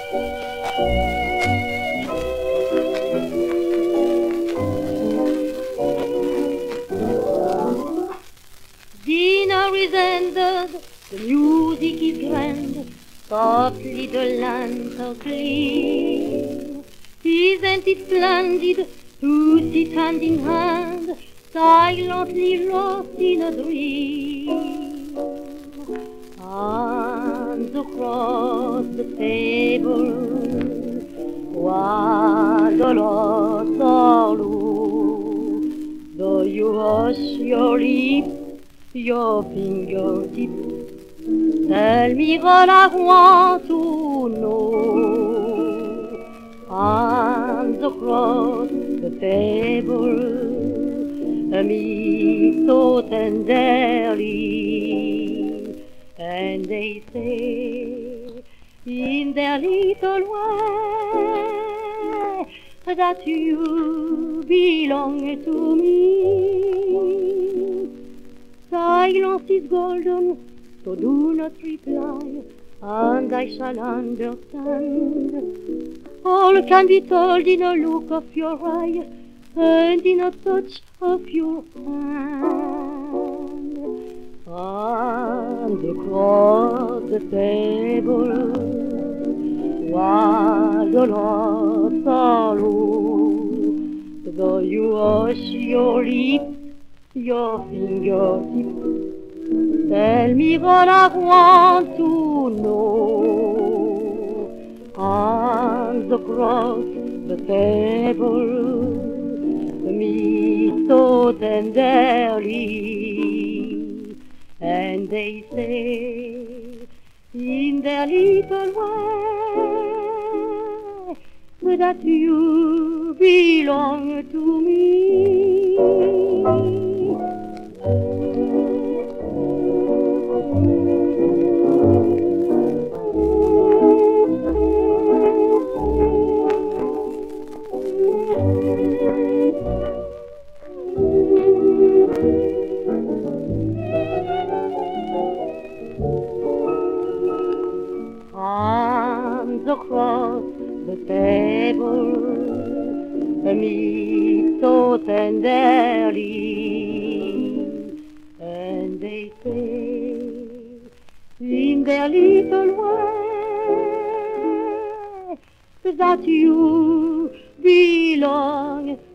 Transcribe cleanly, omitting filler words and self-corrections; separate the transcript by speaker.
Speaker 1: Dinner is ended, the music is grand, softly the lamps are clean. Isn't it splendid to sit hand in hand, silently lost in a dream? Hands across the table, while the lights are low, though you hush your lips, your fingertips, tell me what I want to know. Hands across the table, meet so tenderly, and they say in their little way that you belong to me. Silence is golden, so do not reply, and I shall understand. All can be told in a look of your eye and in a touch of your hand. And across the table, while the lights are low, though you hush your lips, your fingertips, tell me what I want to know. Hands across the table, meet so tenderly, and they say in their little way that you belong to me. Hands across the table, meet so tenderly, and they say in their little way that you belong